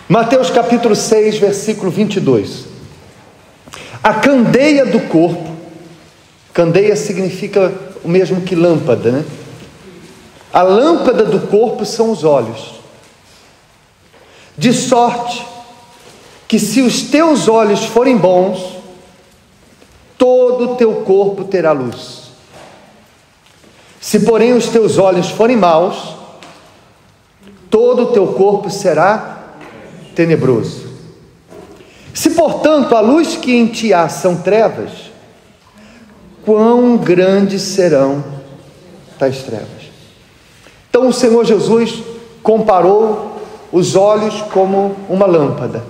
Mateus capítulo 6, versículo 22. A candeia do corpo, candeia significa o mesmo que lâmpada, né? A lâmpada do corpo são os olhos. De sorte que se os teus olhos forem bons, todo o teu corpo terá luz. Se porém os teus olhos forem maus, todo o teu corpo será tenebroso. Se portanto a luz que em ti há são trevas, quão grandes serão tais trevas. Então o Senhor Jesus comparou os olhos como uma lâmpada,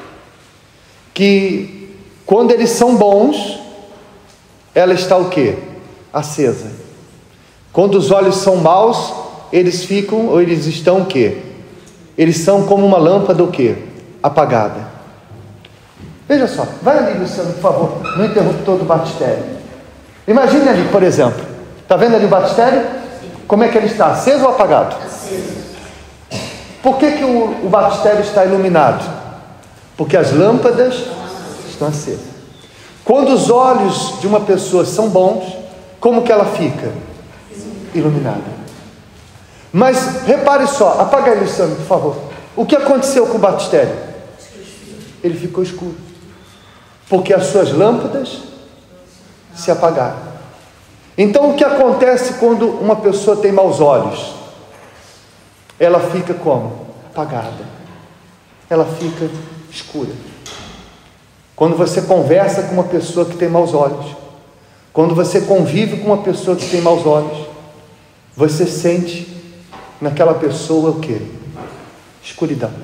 que quando eles são bons, ela está o quê? Acesa. Quando os olhos são maus, eles ficam, ou eles estão o quê? Eles são como uma lâmpada o quê? Apagada. Veja só, vai ali, Luciano, por favor, no interruptor do batistério. Imagine ali, por exemplo, está vendo ali o batistério? Como é que ele está? Aceso ou apagado? Aceso. Por que o batistério está iluminado? Porque as lâmpadas estão acesas. Quando os olhos de uma pessoa são bons, como que ela fica? Iluminada. Mas repare só, apaga aí, Luciano, por favor. O que aconteceu com o batistério? Ele ficou escuro, porque as suas lâmpadas se apagaram. Então o que acontece quando uma pessoa tem maus olhos? Ela fica como? Apagada. Ela fica escura. Quando você conversa com uma pessoa que tem maus olhos, quando você convive com uma pessoa que tem maus olhos, você sente naquela pessoa o quê? Escuridão.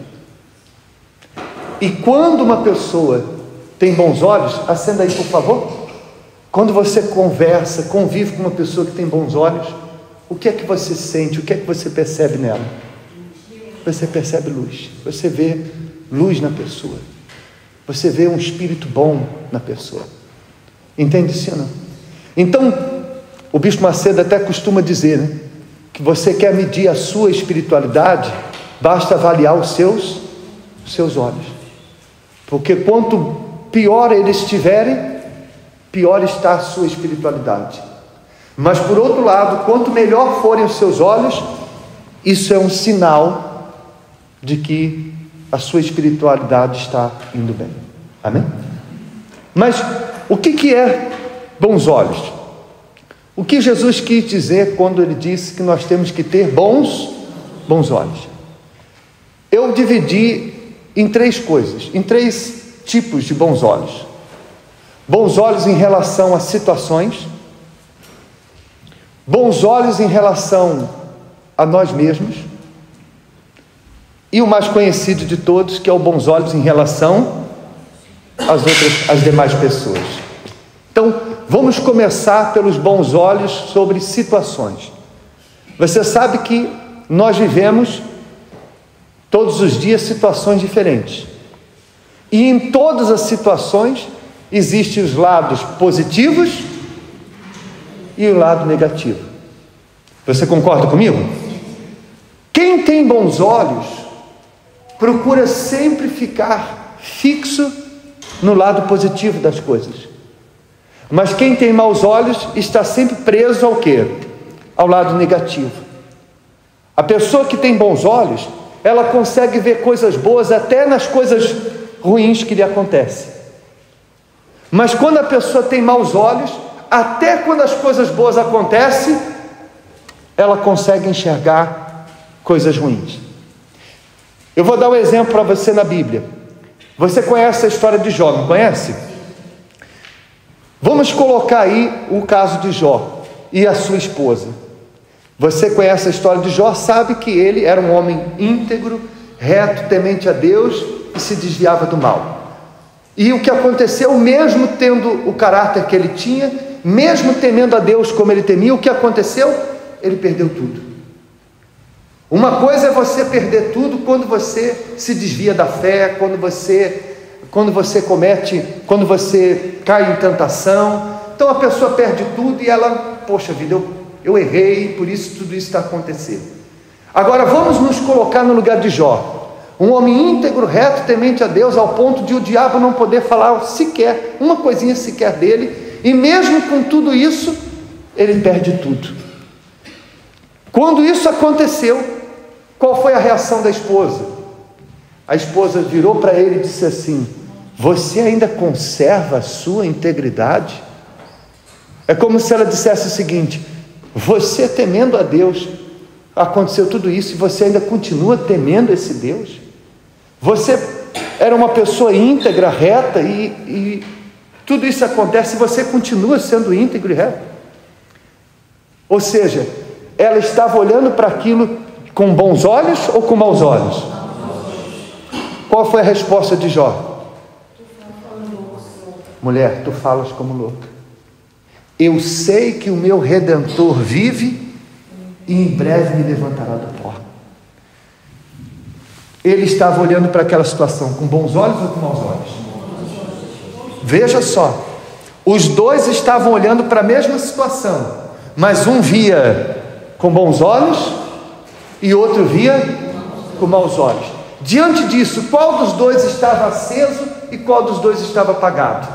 E quando uma pessoa tem bons olhos, acenda aí por favor. Quando você conversa, convive com uma pessoa que tem bons olhos, o que é que você sente? O que é que você percebe nela? Você percebe luz. Você vê luz na pessoa. Você vê um espírito bom na pessoa. Entende isso, não? Então, o Bispo Macedo até costuma dizer, né, que você quer medir a sua espiritualidade, basta avaliar os seus olhos. Porque quanto pior eles estiverem, pior está a sua espiritualidade. Mas por outro lado, quanto melhor forem os seus olhos, isso é um sinal de que a sua espiritualidade está indo bem. Amém? Mas o que é bons olhos? O que Jesus quis dizer quando ele disse que nós temos que ter bons olhos? Eu dividi em três coisas, em três tipos de bons olhos. Bons olhos em relação a situações, bons olhos em relação a nós mesmos, e o mais conhecido de todos, que é o bons olhos em relação às demais pessoas. Então, vamos começar pelos bons olhos sobre situações. Você sabe que nós vivemos todos os dias situações diferentes. E em todas as situações existem os lados positivos e o lado negativo. Você concorda comigo? Quem tem bons olhos procura sempre ficar fixo no lado positivo das coisas. Mas quem tem maus olhos está sempre preso ao quê? Ao lado negativo. A pessoa que tem bons olhos, ela consegue ver coisas boas até nas coisas ruins que lhe acontecem. Mas quando a pessoa tem maus olhos, até quando as coisas boas acontecem, ela consegue enxergar coisas ruins. Eu vou dar um exemplo para você na Bíblia. Você conhece a história de Jó, não conhece? Vamos colocar aí o caso de Jó e a sua esposa. Você conhece a história de Jó, sabe que ele era um homem íntegro, reto, temente a Deus e se desviava do mal. E o que aconteceu, mesmo tendo o caráter que ele tinha, mesmo temendo a Deus como ele temia, o que aconteceu? Ele perdeu tudo. Uma coisa é você perder tudo quando você se desvia da fé, quando você cai em tentação. Então a pessoa perde tudo e ela, poxa vida, eu errei, por isso tudo isso está acontecendo. Agora vamos nos colocar no lugar de Jó. Um homem íntegro, reto, temente a Deus, ao ponto de o diabo não poder falar sequer, uma coisinha sequer dele, e mesmo com tudo isso, ele perde tudo. Quando isso aconteceu, qual foi a reação da esposa? A esposa virou para ele e disse assim: você ainda conserva a sua integridade? É como se ela dissesse o seguinte: você temendo a Deus, aconteceu tudo isso e você ainda continua temendo esse Deus? Você era uma pessoa íntegra, reta, e tudo isso acontece e você continua sendo íntegro e reto. Ou seja, ela estava olhando para aquilo com bons olhos ou com maus olhos? Qual foi a resposta de Jó? Mulher, tu falas como louca. Eu sei que o meu Redentor vive e em breve me levantará do pó. Ele estava olhando para aquela situação com bons olhos ou com maus olhos? Veja só, os dois estavam olhando para a mesma situação, mas um via com bons olhos e outro via com maus olhos. Diante disso, qual dos dois estava aceso e qual dos dois estava apagado?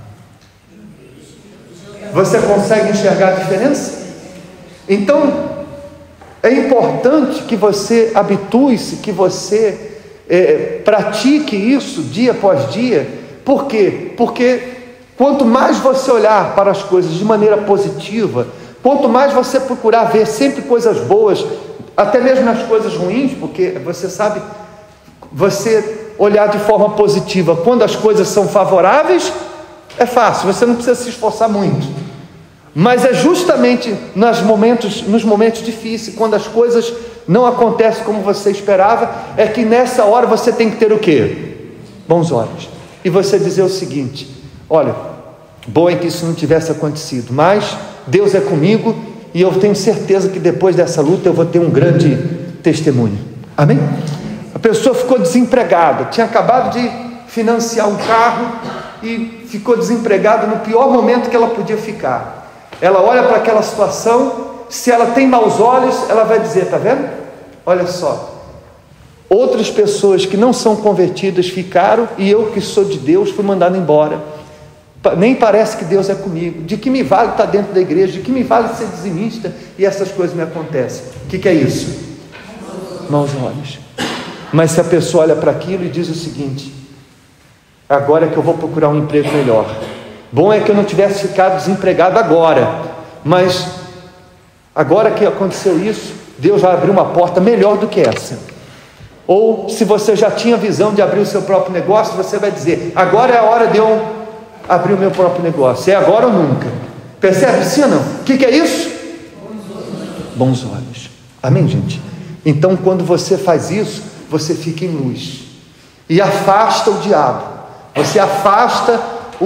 Você consegue enxergar a diferença? Então, é importante que você habitue-se, que você pratique isso dia após dia. Por quê? Porque quanto mais você olhar para as coisas de maneira positiva, quanto mais você procurar ver sempre coisas boas, até mesmo nas coisas ruins, porque você sabe, você olhar de forma positiva quando as coisas são favoráveis, é fácil, você não precisa se esforçar muito. Mas é justamente nos momentos difíceis, quando as coisas não acontecem como você esperava, é que nessa hora você tem que ter o quê? Bons olhos. E você dizer o seguinte: olha, bom é que isso não tivesse acontecido, mas Deus é comigo e eu tenho certeza que depois dessa luta eu vou ter um grande testemunho. Amém? A pessoa ficou desempregada, tinha acabado de financiar um carro e ficou desempregada no pior momento que ela podia ficar. Ela olha para aquela situação, se ela tem maus olhos, ela vai dizer: está vendo? Olha só, outras pessoas que não são convertidas ficaram e eu que sou de Deus fui mandado embora. Nem parece que Deus é comigo. De que me vale estar dentro da igreja? De que me vale ser dizimista? E essas coisas me acontecem. O que é isso? Maus olhos. Mas se a pessoa olha para aquilo e diz o seguinte: agora é que eu vou procurar um emprego melhor. Bom é que eu não tivesse ficado desempregado agora, mas agora que aconteceu isso, Deus vai abrir uma porta melhor do que essa. Ou se você já tinha visão de abrir o seu próprio negócio, você vai dizer: agora é a hora de eu abrir o meu próprio negócio, é agora ou nunca. Percebe? Sim ou não? O que é isso? Bons olhos. Amém, gente? Então, quando você faz isso, você fica em luz e afasta o diabo. Você afasta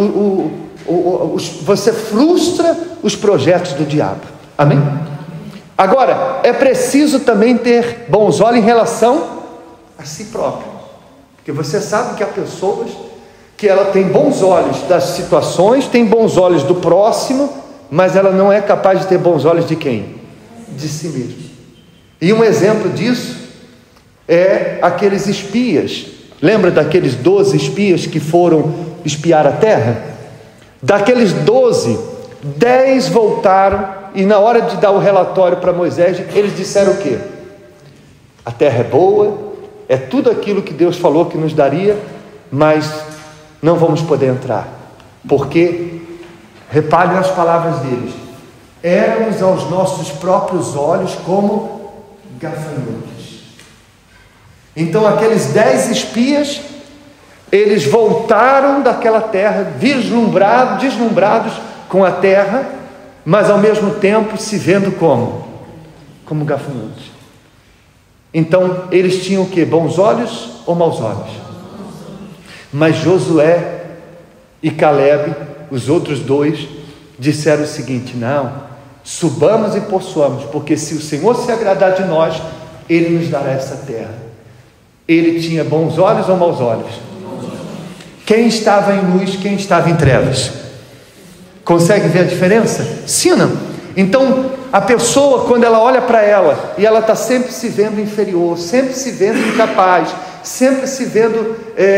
você frustra os projetos do diabo. Amém? Agora, é preciso também ter bons olhos em relação a si próprio, porque você sabe que há pessoas que ela tem bons olhos das situações, tem bons olhos do próximo, mas ela não é capaz de ter bons olhos de quem? De si mesmo. E um exemplo disso é aqueles espias. Lembra daqueles 12 espias que foram espiar a terra? Daqueles 12, 10 voltaram e na hora de dar o relatório para Moisés, eles disseram o quê? A terra é boa, é tudo aquilo que Deus falou que nos daria, mas não vamos poder entrar, porque, reparem nas palavras deles, éramos aos nossos próprios olhos como gafanhotos. Então aqueles 10 espias, eles voltaram daquela terra deslumbrados com a terra, mas ao mesmo tempo se vendo como gafanhotos. Então eles tinham o quê? Bons olhos ou maus olhos? Mas Josué e Caleb, os outros dois, disseram o seguinte: não, subamos e possuamos, porque se o Senhor se agradar de nós, Ele nos dará essa terra. Ele tinha bons olhos ou maus olhos? Quem estava em luz, quem estava em trevas? Consegue ver a diferença? Sim ou não? Então, a pessoa, quando ela olha para ela, e ela está sempre se vendo inferior, sempre se vendo incapaz, sempre se vendo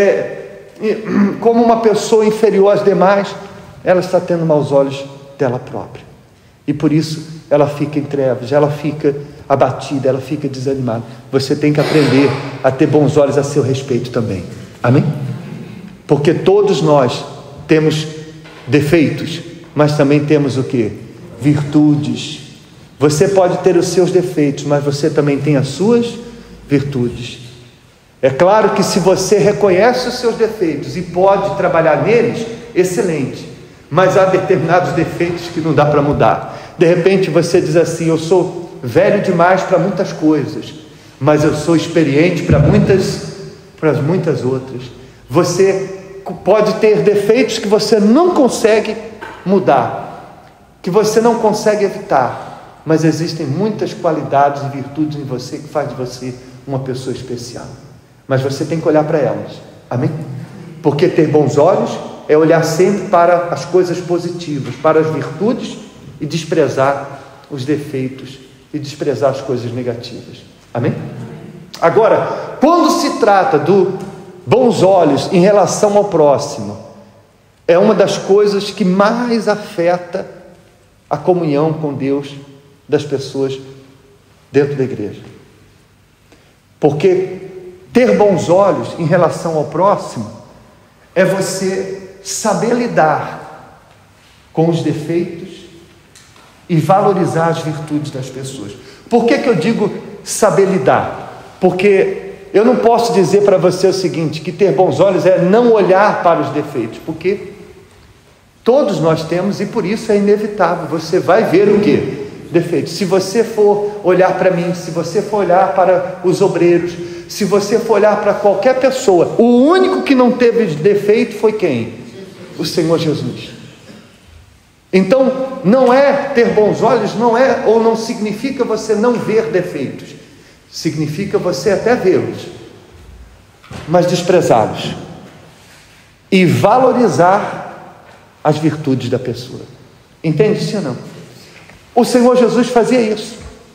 como uma pessoa inferior às demais, ela está tendo maus olhos dela própria. E por isso ela fica em trevas, ela fica abatida, ela fica desanimada. Você tem que aprender a ter bons olhos a seu respeito também. Amém? Porque todos nós temos defeitos, mas também temos o quê? Virtudes. Você pode ter os seus defeitos, mas você também tem as suas virtudes. É claro que se você reconhece os seus defeitos e pode trabalhar neles, excelente. Mas há determinados defeitos que não dá para mudar. De repente você diz assim: eu sou velho demais para muitas coisas, mas eu sou experiente para muitas outras. Você pode ter defeitos que você não consegue mudar, que você não consegue evitar, mas existem muitas qualidades e virtudes em você que faz de você uma pessoa especial. Mas você tem que olhar para elas. Amém? Porque ter bons olhos é olhar sempre para as coisas positivas, para as virtudes, e desprezar os defeitos e desprezar as coisas negativas. Amém? Agora, quando se trata do bons olhos em relação ao próximo, é uma das coisas que mais afeta a comunhão com Deus das pessoas dentro da igreja. Porque ter bons olhos em relação ao próximo é você saber lidar com os defeitos e valorizar as virtudes das pessoas. Por que eu digo saber lidar? Porque eu não posso dizer para você o seguinte, que ter bons olhos é não olhar para os defeitos, porque todos nós temos, e por isso é inevitável, você vai ver o quê? Defeitos. Se você for olhar para mim, se você for olhar para os obreiros, se você for olhar para qualquer pessoa, o único que não teve defeito foi quem? O Senhor Jesus. Então, não é ter bons olhos, não é, ou não significa você não ver defeitos, significa você até vê-los, mas desprezá-los e valorizar as virtudes da pessoa. Entende isso ou não? O Senhor Jesus fazia isso.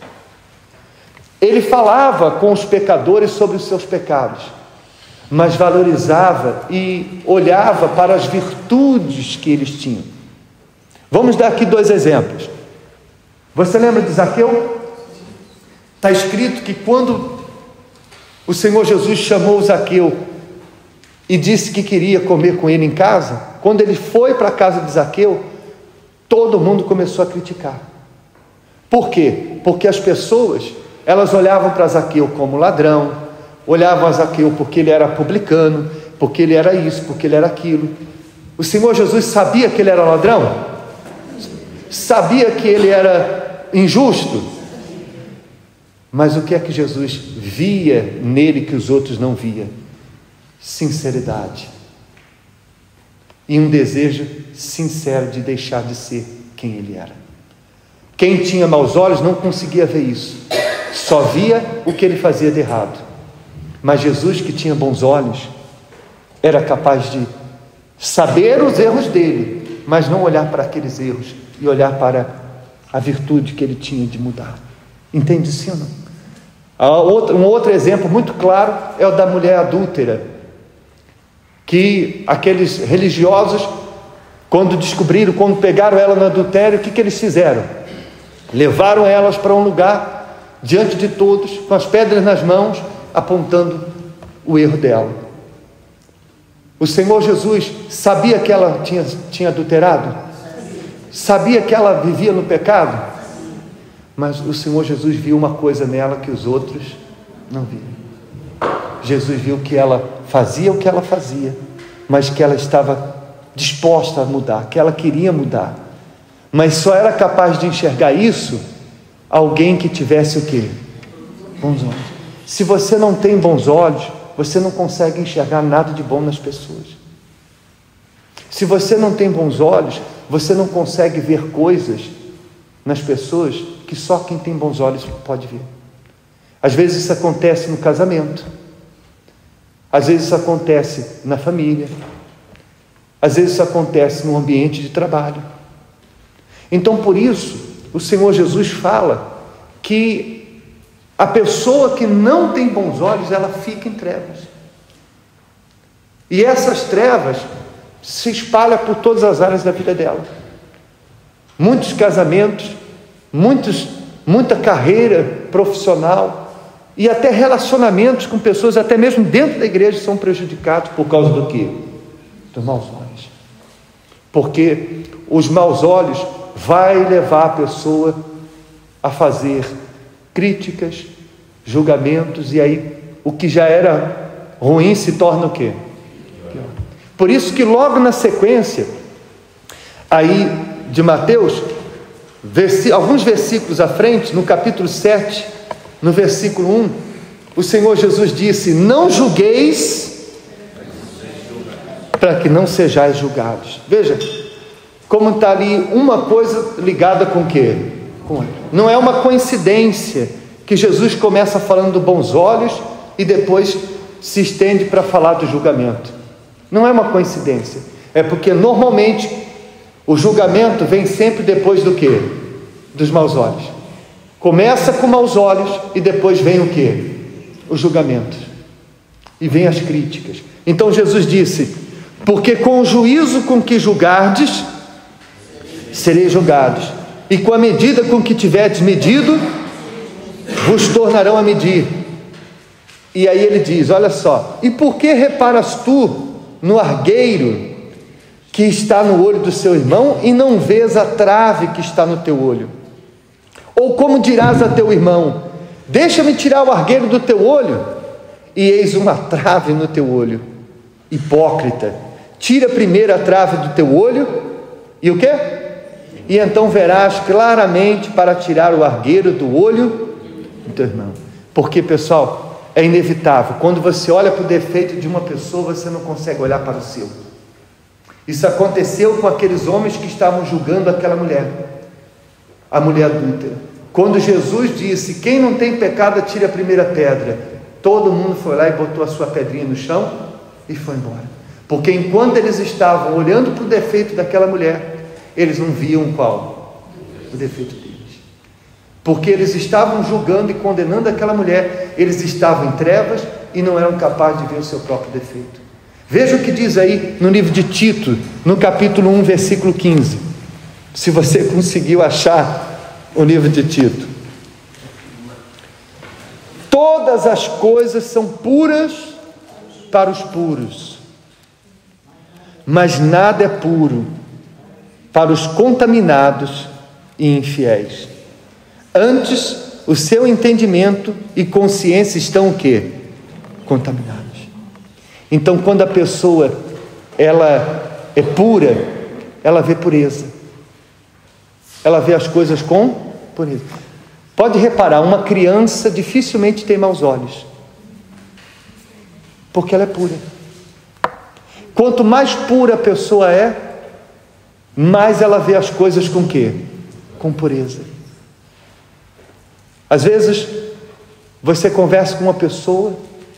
Ele falava com os pecadores sobre os seus pecados, mas valorizava e olhava para as virtudes que eles tinham. Vamos dar aqui 2 exemplos. Você lembra de Zaqueu? Está escrito que quando o Senhor Jesus chamou Zaqueu e disse que queria comer com ele em casa, quando ele foi para a casa de Zaqueu, todo mundo começou a criticar. Por quê? Porque as pessoas, elas olhavam para Zaqueu como ladrão, olhavam a Zaqueu porque ele era publicano, porque ele era isso, porque ele era aquilo. O Senhor Jesus sabia que ele era ladrão? Sabia que ele era injusto? Mas o que é que Jesus via nele que os outros não viam? Sinceridade. E um desejo sincero de deixar de ser quem ele era. Quem tinha maus olhos não conseguia ver isso, só via o que ele fazia de errado. Mas Jesus, que tinha bons olhos, era capaz de saber os erros dele, mas não olhar para aqueles erros e olhar para a virtude que ele tinha de mudar. Entende isso ou não? Um outro exemplo muito claro é o da mulher adúltera, que aqueles religiosos, quando pegaram ela no adultério, o que eles fizeram? Levaram elas para um lugar, diante de todos, com as pedras nas mãos, apontando o erro dela. O Senhor Jesus sabia que ela tinha adulterado? Sabia que ela vivia no pecado? Mas o Senhor Jesus viu uma coisa nela que os outros não viam. Jesus viu que ela fazia o que ela fazia, mas que ela estava disposta a mudar, que ela queria mudar. Mas só era capaz de enxergar isso alguém que tivesse o quê? Bons olhos. Se você não tem bons olhos, você não consegue enxergar nada de bom nas pessoas. Se você não tem bons olhos, você não consegue ver coisas nas pessoas que só quem tem bons olhos pode ver. Às vezes isso acontece no casamento, às vezes isso acontece na família, às vezes isso acontece no ambiente de trabalho. Então, por isso, o Senhor Jesus fala que a pessoa que não tem bons olhos, ela fica em trevas. E essas trevas se espalham por todas as áreas da vida dela. Muitos casamentos, muita carreira profissional e até relacionamentos com pessoas, até mesmo dentro da igreja, são prejudicados por causa do quê? Dos maus olhos. Porque os maus olhos vai levar a pessoa a fazer críticas, julgamentos, e aí o que já era ruim se torna o quê? Pior. Por isso que logo na sequência aí de Mateus, alguns versículos à frente, no capítulo 7, no versículo 1, o Senhor Jesus disse: não julgueis, para que não sejais julgados. Veja como está ali uma coisa ligada com o quê? Não é uma coincidência que Jesus começa falando dos bons olhos e depois se estende para falar do julgamento. Não é uma coincidência, é porque normalmente o julgamento vem sempre depois do quê? Dos maus olhos. Começa com maus olhos e depois vem o quê? O julgamento. E vem as críticas. Então Jesus disse: porque com o juízo com que julgardes, sereis julgados, e com a medida com que tiverdes medido, vos tornarão a medir. E aí ele diz, olha só: e por que reparas tu no argueiro que está no olho do seu irmão, e não vês a trave que está no teu olho? Ou como dirás a teu irmão: deixa-me tirar o argueiro do teu olho, e eis uma trave no teu olho? Hipócrita, tira primeiro a trave do teu olho, e o quê? E então verás claramente para tirar o argueiro do olho do teu irmão. Porque, pessoal, é inevitável, quando você olha para o defeito de uma pessoa, você não consegue olhar para o seu. Isso aconteceu com aqueles homens que estavam julgando aquela mulher, a mulher adúltera. Quando Jesus disse: quem não tem pecado, atire a primeira pedra, todo mundo foi lá e botou a sua pedrinha no chão e foi embora. Porque enquanto eles estavam olhando para o defeito daquela mulher, eles não viam qual? O defeito deles. Porque eles estavam julgando e condenando aquela mulher, eles estavam em trevas e não eram capazes de ver o seu próprio defeito. Veja o que diz aí no livro de Tito, no capítulo 1, versículo 15. Se você conseguiu achar o livro de Tito. Todas as coisas são puras para os puros, mas nada é puro para os contaminados e infiéis. Antes, o seu entendimento e consciência estão o quê? Contaminados. Então, quando a pessoa ela é pura, ela vê pureza. Ela vê as coisas com pureza. Pode reparar, uma criança dificilmente tem maus olhos, porque ela é pura. Quanto mais pura a pessoa é, mais ela vê as coisas com quê? Com pureza. Às vezes, você conversa com uma pessoa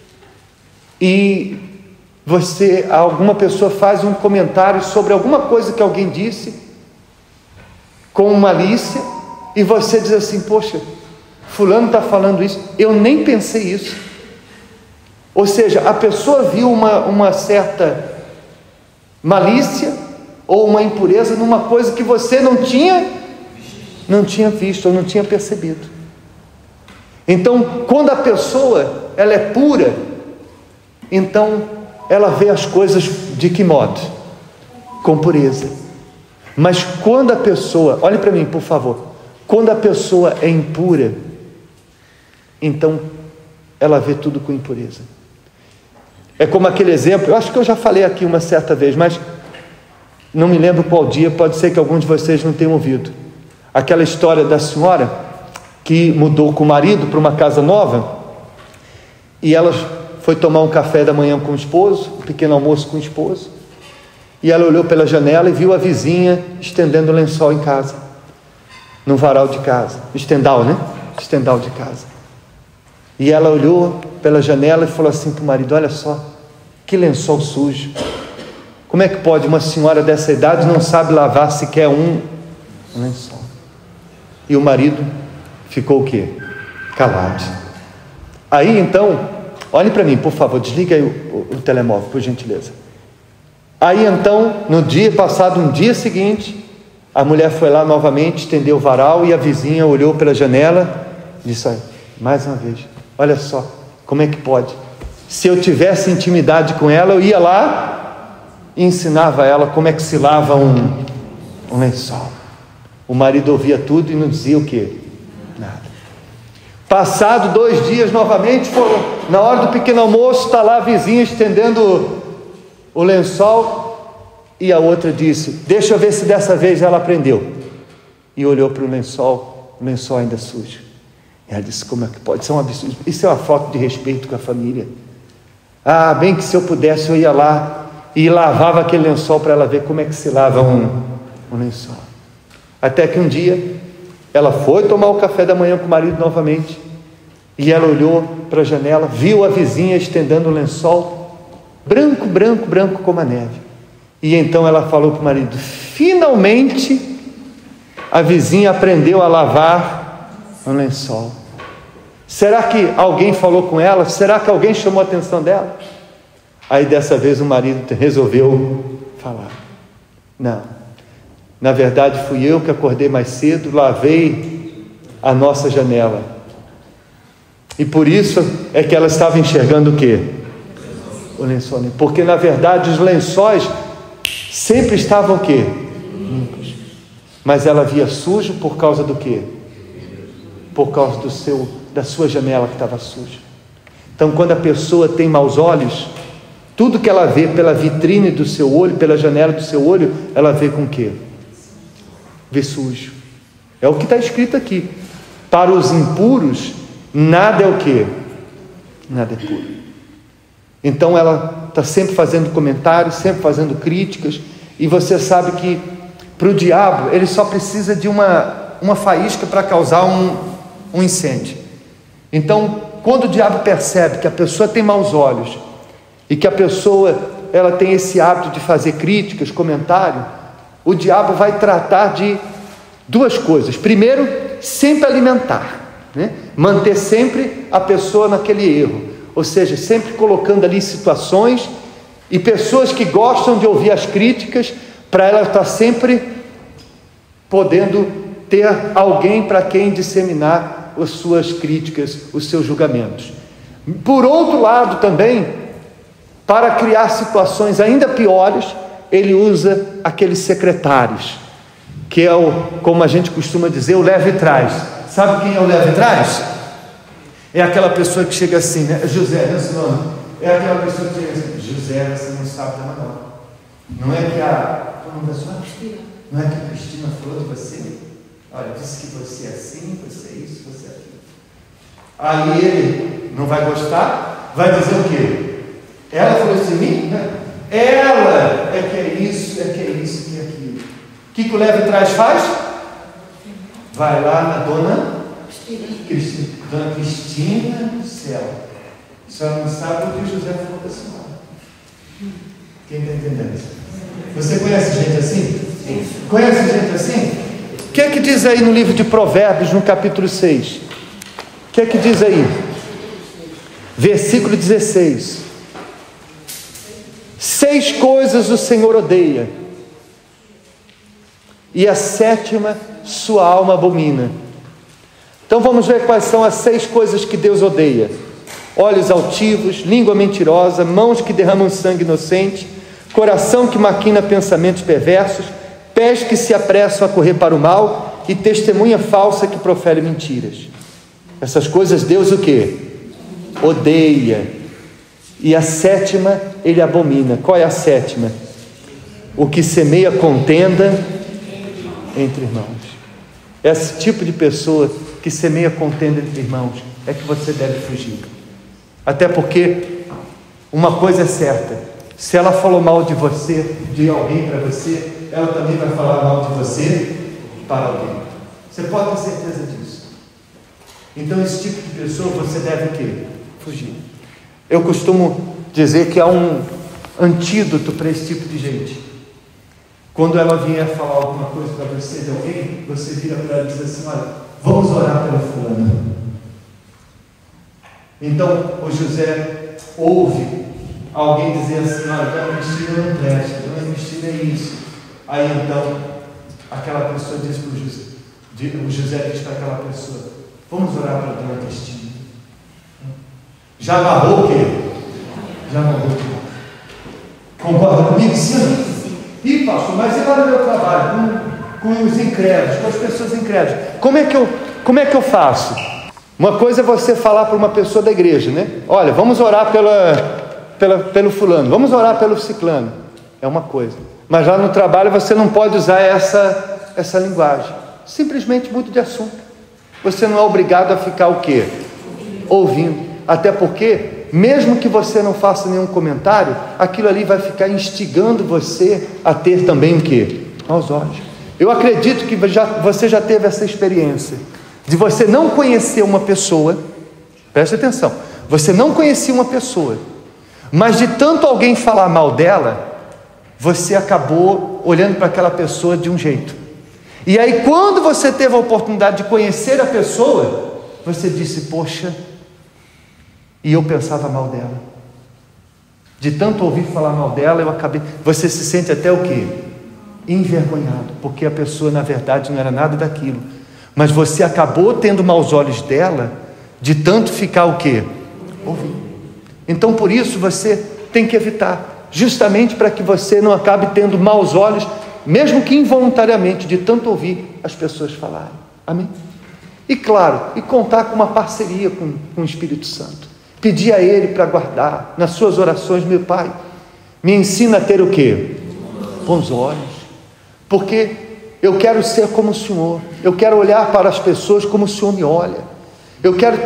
e alguma pessoa faz um comentário sobre alguma coisa que alguém disse, com malícia, e você diz assim: poxa, fulano está falando isso, eu nem pensei isso. Ou seja, a pessoa viu uma certa malícia ou uma impureza numa coisa que você não tinha visto ou não tinha percebido. Então, quando a pessoa ela é pura, então ela vê as coisas de que modo? Com pureza. Mas quando a pessoa, olhe para mim por favor, quando a pessoa é impura, então ela vê tudo com impureza. É como aquele exemplo, eu acho que eu já falei aqui uma certa vez, mas não me lembro qual dia, pode ser que alguns de vocês não tenham ouvido. Aquela história da senhora que mudou com o marido para uma casa nova, e ela foi tomar um café da manhã com o esposo, um pequeno almoço com o esposo, e ela olhou pela janela e viu a vizinha estendendo o lençol em casa, no varal de casa, estendal, né? Estendal de casa. E ela olhou pela janela e falou assim para o marido: olha só, que lençol sujo. Como é que pode uma senhora dessa idade não sabe lavar sequer um lençol? E o marido ficou o quê? Calado. Aí então olhe para mim, por favor, desliga aí o telemóvel, por gentileza. Aí então, no dia passado, um dia seguinte, a mulher foi lá novamente, estendeu o varal, e a vizinha olhou pela janela e disse: olha, mais uma vez, olha só, como é que pode? Se eu tivesse intimidade com ela, eu ia lá e ensinava ela como é que se lava um lençol. O marido ouvia tudo e não dizia o quê? Nada. Passado 2 dias novamente, na hora do pequeno almoço, está lá a vizinha estendendo o lençol, e a outra disse: deixa eu ver se dessa vez ela aprendeu. E olhou para o lençol ainda sujo. E ela disse: como é que pode? Isso é um absurdo, isso é uma falta de respeito com a família. Ah, bem que se eu pudesse, eu ia lá e lavava aquele lençol para ela ver como é que se lava um lençol. Até que um dia ela foi tomar o café da manhã com o marido novamente, e ela olhou para a janela, viu a vizinha estendendo o lençol branco, branco, branco como a neve. E então ela falou para o marido: finalmente a vizinha aprendeu a lavar um lençol. Será que alguém falou com ela? Será que alguém chamou a atenção dela? Aí dessa vez o marido resolveu falar: não, na verdade fui eu que acordei mais cedo, lavei a nossa janela, e por isso é que ela estava enxergando o quê? O lençol, porque na verdade os lençóis sempre estavam o quê? Limpos, mas ela via sujo por causa do quê? Por causa da sua janela que estava suja. Então, quando a pessoa tem maus olhos, tudo que ela vê pela vitrine do seu olho, pela janela do seu olho, ela vê com o quê? Vê sujo. É o que está escrito aqui: para os impuros nada é o quê? Nada é puro. Então ela está sempre fazendo comentários, sempre fazendo críticas, e você sabe que para o diabo ele só precisa de uma faísca para causar um incêndio. Então, quando o diabo percebe que a pessoa tem maus olhos e que a pessoa ela tem esse hábito de fazer críticas, comentário, o diabo vai tratar de 2 coisas. Primeiro, sempre alimentar, né? Manter sempre a pessoa naquele erro, ou seja, sempre colocando ali situações e pessoas que gostam de ouvir as críticas, para ela estar sempre podendo ter alguém para quem disseminar as suas críticas, os seus julgamentos. Por outro lado também, para criar situações ainda piores, ele usa aqueles secretários, que é como a gente costuma dizer, o leve trás. Sabe quem é o leve trás? É aquela pessoa que chega assim, né? José, esse nome. É aquela pessoa que chega assim: José, você não sabe da não. Não é que não é que a Cristina falou de você? Olha, disse que você é assim, você é isso, você é aquilo. Aí ele não vai gostar, vai dizer o quê? Ela falou isso de mim? Ela é que é isso, é que é isso, que é aquilo. O que o leve trás faz? Vai lá na dona Cristina. Dona Cristina do céu, a senhora não sabe o que o José falou da senhora. Quem está entendendo? Você conhece gente assim? Sim. Conhece gente assim? O que é que diz aí no livro de Provérbios, no capítulo 6? O que é que diz aí? Versículo 16: 6 coisas o Senhor odeia, e a 7ª sua alma abomina. Então vamos ver quais são as 6 coisas que Deus odeia: olhos altivos, língua mentirosa, mãos que derramam sangue inocente, coração que maquina pensamentos perversos, pés que se apressam a correr para o mal, e testemunha falsa que profere mentiras. Essas coisas Deus o quê? Odeia. E a 7ª ele abomina. Qual é a 7ª? O que semeia contenda entre irmãos. Esse tipo de pessoa que semeia contenda entre irmãos é que você deve fugir. Até porque uma coisa é certa: se ela falou mal de você, de alguém para você, ela também vai falar mal de você para alguém. Você pode ter certeza disso. Então esse tipo de pessoa você deve o quê? Fugir. Eu costumo dizer que há um antídoto para esse tipo de gente. Quando ela vier falar alguma coisa para você de alguém, você vira para ela e diz assim: olha, vamos orar pela fulana. Então o José ouve alguém dizer assim: olha, Dona Cristina não presta, Dona Cristina é isso. Aí então aquela pessoa diz para o José diz para aquela pessoa: vamos orar para a Dona Cristina. Já amarrou o quê? Já amarrou o quê? Concorda comigo? Sim. Ih, pastor, mas e lá no meu trabalho, com os incrédulos, com as pessoas incrédulas, como é que eu faço? Uma coisa é você falar para uma pessoa da igreja, né? Olha, vamos orar pelo fulano, vamos orar pelo ciclano. É uma coisa. Mas lá no trabalho você não pode usar essa linguagem. Simplesmente muda de assunto. Você não é obrigado a ficar o quê? Ouvindo. Até porque, mesmo que você não faça nenhum comentário, aquilo ali vai ficar instigando você a ter também o quê? Aos olhos. Eu acredito que você já teve essa experiência de você não conhecer uma pessoa. Preste atenção. Você não conhecia uma pessoa, mas de tanto alguém falar mal dela, você acabou olhando para aquela pessoa de um jeito. E aí, quando você teve a oportunidade de conhecer a pessoa, você disse: poxa, e eu pensava mal dela. De tanto ouvir falar mal dela, eu acabei... Você se sente até o quê? Envergonhado, porque a pessoa na verdade não era nada daquilo, mas você acabou tendo maus olhos dela, de tanto ficar o quê? Ouvindo. Então por isso você tem que evitar, justamente para que você não acabe tendo maus olhos, mesmo que involuntariamente, de tanto ouvir as pessoas falarem. Amém? E claro, e contar com uma parceria com o Espírito Santo. Pedir a Ele para guardar nas suas orações: meu Pai, me ensina a ter o quê? Bons olhos, porque eu quero ser como o Senhor, eu quero olhar para as pessoas como o Senhor me olha, eu quero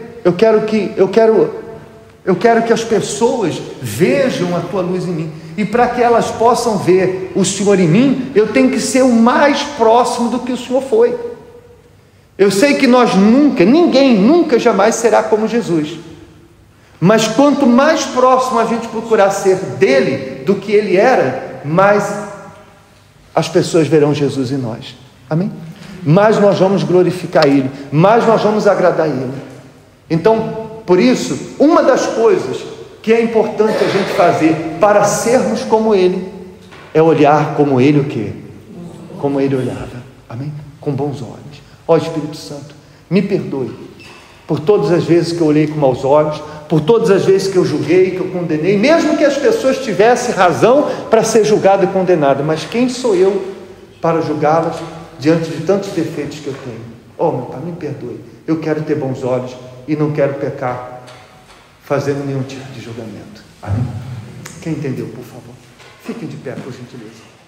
que as pessoas vejam a Tua luz em mim, e para que elas possam ver o Senhor em mim, eu tenho que ser o mais próximo do que o Senhor foi. Eu sei que ninguém nunca jamais será como Jesus, mas quanto mais próximo a gente procurar ser dele do que ele era, mais as pessoas verão Jesus em nós. Amém? Mais nós vamos glorificar ele, mais nós vamos agradar ele. Então, por isso, uma das coisas que é importante a gente fazer para sermos como ele é olhar como ele o quê? Como ele olhava. Amém? Com bons olhos. Ó Espírito Santo, me perdoe por todas as vezes que eu olhei com maus olhos, por todas as vezes que eu julguei, que eu condenei, mesmo que as pessoas tivessem razão para ser julgada e condenada, mas quem sou eu para julgá-las diante de tantos defeitos que eu tenho? Oh, meu Pai, me perdoe, eu quero ter bons olhos e não quero pecar fazendo nenhum tipo de julgamento. Amém? Quem entendeu, por favor, fiquem de pé, por gentileza.